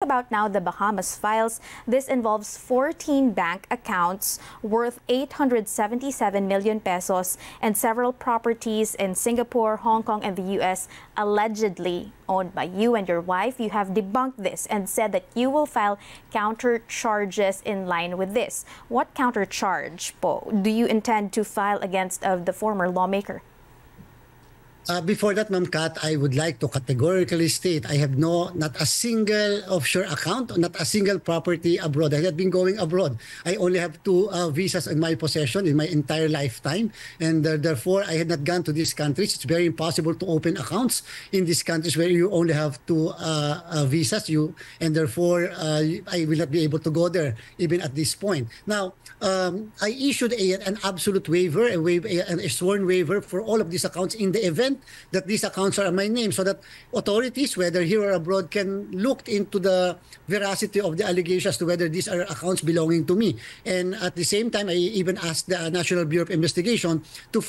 about now the Bahamas files. This involves 14 bank accounts worth 877 million pesos and several properties in Singapore, Hong Kong, and the U.S. allegedly owned by you and your wife. You have debunked this and said that you will file counter charges in line with this. What counter charge po do you intend to file against the former lawmaker? Before that, Ma'am Kat, I would like to categorically state I have not a single offshore account, not a single property abroad. I have been going abroad. I only have 2 visas in my possession in my entire lifetime, and therefore I had not gone to these countries. It's very impossible to open accounts in these countries where you only have 2 visas. And therefore I will not be able to go there even at this point. Now, I issued an absolute waiver, a sworn waiver for all of these accounts in the event that these accounts are in my name, so that authorities, whether here or abroad, can look into the veracity of the allegations to whether these are accounts belonging to me. And at the same time, I even asked the National Bureau of Investigation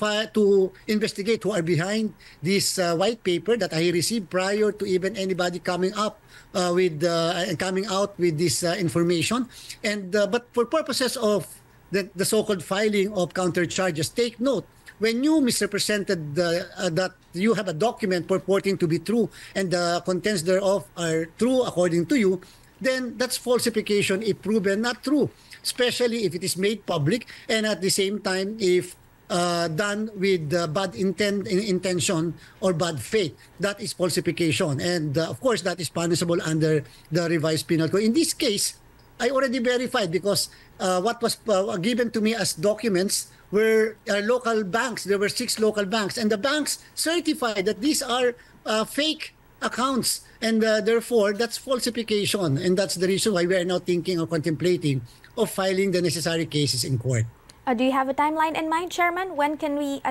to investigate who are behind this white paper that I received prior to even anybody coming up coming out with this information. And but for purposes of the so-called filing of counter charges, take note, when you misrepresented that you have a document purporting to be true and the contents thereof are true according to you, then that's falsification if proven not true, especially if it is made public and at the same time if done with bad intention or bad faith. That is falsification, and of course that is punishable under the revised penal code. In this case, I already verified because what was given to me as documents were local banks. There were 6 local banks, and the banks certified that these are fake accounts, and therefore that's falsification, and that's the reason why we are now thinking or contemplating of filing the necessary cases in court. Do you have a timeline in mind, Chairman? When can we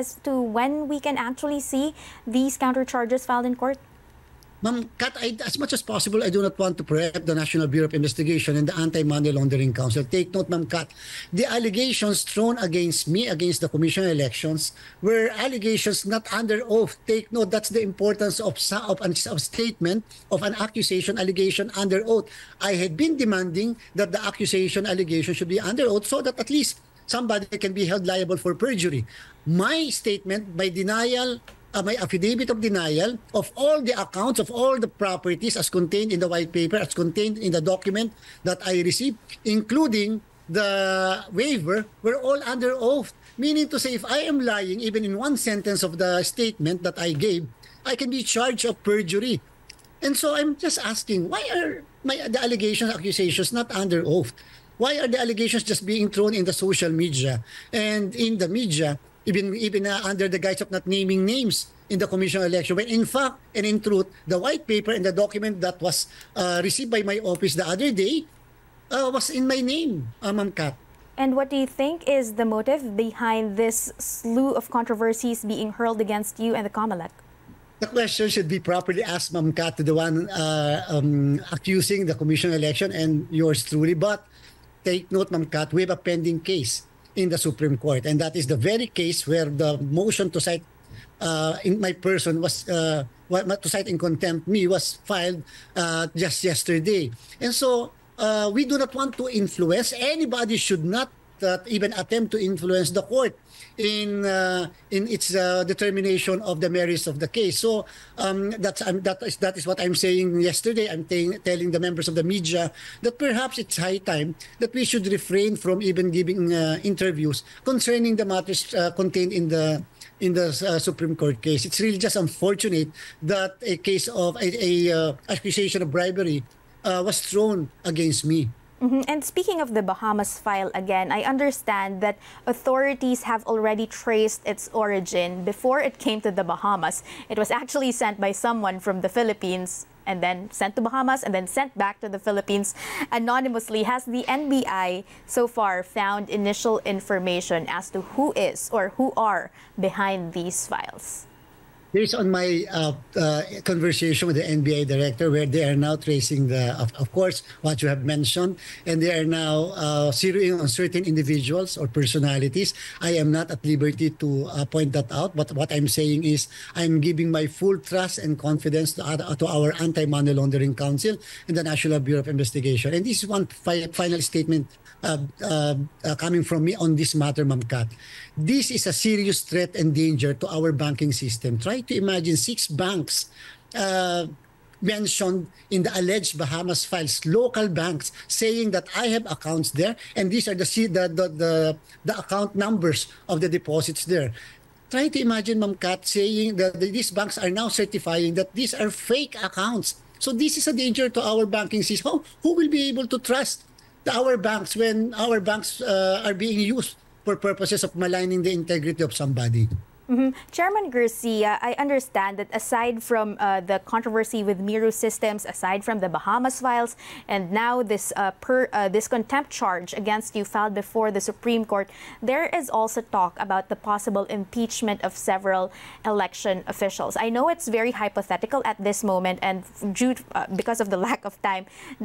actually see these counter charges filed in court? Ma'am Kat, as much as possible, I do not want to preempt the National Bureau of Investigation and the Anti-Money Laundering Council. Take note, Ma'am Kat, the allegations thrown against me, against the Commission on Elections, were allegations not under oath. Take note, that's the importance of a statement of an accusation allegation under oath. I had been demanding that the accusation allegation should be under oath so that at least somebody can be held liable for perjury. My statement, by denial, my affidavit of denial of all the accounts of all the properties as contained in the white paper, as contained in the document that I received, including the waiver, were all under oath. Meaning to say, if I am lying, even in one sentence of the statement that I gave, I can be charged of perjury. And so I'm just asking, why are the allegations, accusations not under oath? Why are the allegations just being thrown in the social media and in the media, even under the guise of not naming names in the Commission on Election, when in fact and in truth, the white paper and the document that was received by my office the other day was in my name, Ma'am Kat. And what do you think is the motive behind this slew of controversies being hurled against you and the Comelec? The question should be properly asked, Ma'am Kat, to the one accusing the Commission on Election and yours truly. But take note, Ma'am Kat, we have a pending case in the Supreme Court, and that is the very case where the motion to cite in my person was to cite in contempt me was filed just yesterday. And so we do not want to influence. Anybody should not even attempt to influence the court in its determination of the merits of the case. So that is what I'm saying yesterday. I'm telling the members of the media that perhaps it's high time that we should refrain from even giving interviews concerning the matters contained in the Supreme Court case. It's really just unfortunate that a case of a accusation of bribery was thrown against me. And speaking of the Bahamas file again, I understand that authorities have already traced its origin before it came to the Bahamas. It was actually sent by someone from the Philippines and then sent to Bahamas and then sent back to the Philippines anonymously. Has the NBI so far found initial information as to who is or who are behind these files? Based on my conversation with the NBI director, where they are now tracing of course, what you have mentioned, and they are now zeroing on certain individuals or personalities. I am not at liberty to point that out, but what I'm saying is I'm giving my full trust and confidence to our Anti-Money Laundering Council and the National Bureau of Investigation. And this is one final statement coming from me on this matter, Ma'am Kat. This is a serious threat and danger to our banking system. Try to imagine 6 banks mentioned in the alleged Bahamas files, local banks, saying that I have accounts there, and these are the account numbers of the deposits there. Try to imagine, Ma'am Kat, saying that these banks are now certifying that these are fake accounts. So this is a danger to our banking system. Who will be able to trust our banks when our banks are being used for purposes of maligning the integrity of somebody? Chairman Garcia, I understand that aside from the controversy with Miru Systems, aside from the Bahamas files, and now this contempt charge against you filed before the Supreme Court, there is also talk about the possible impeachment of several election officials. I know it's very hypothetical at this moment, and because of the lack of time,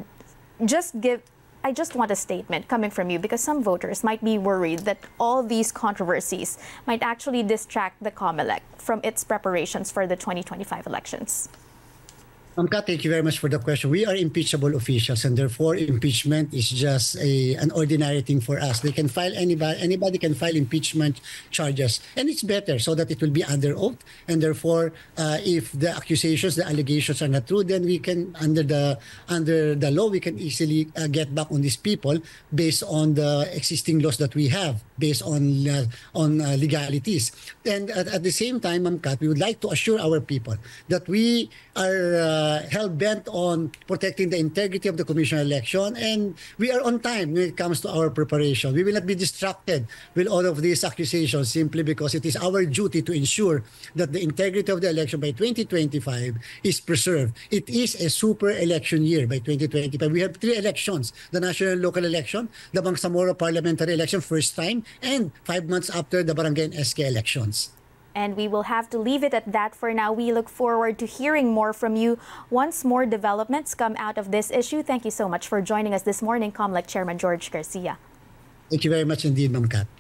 I just want a statement coming from you, because some voters might be worried that all these controversies might actually distract the Comelec from its preparations for the 2025 elections. Kat, thank you very much for the question. We are impeachable officials, and therefore impeachment is just an ordinary thing for us. They can file anybody can file impeachment charges, and it's better so that it will be under oath. And therefore, if the accusations, the allegations are not true, then we can, under the law, we can easily get back on these people based on the existing laws that we have, based on legalities. And at the same time, Ma'am Kat, we would like to assure our people that we are hell-bent on protecting the integrity of the Commission election, and we are on time when it comes to our preparation. We will not be distracted with all of these accusations simply because it is our duty to ensure that the integrity of the election by 2025 is preserved. It is a super election year by 2025. We have 3 elections: the national and local election, the Bangsamoro parliamentary election, first time, and 5 months after, the barangay and SK elections. And we will have to leave it at that for now. We look forward to hearing more from you once more developments come out of this issue. Thank you so much for joining us this morning, Comelec Chairman George Garcia. Thank you very much indeed, Ma'am Kat.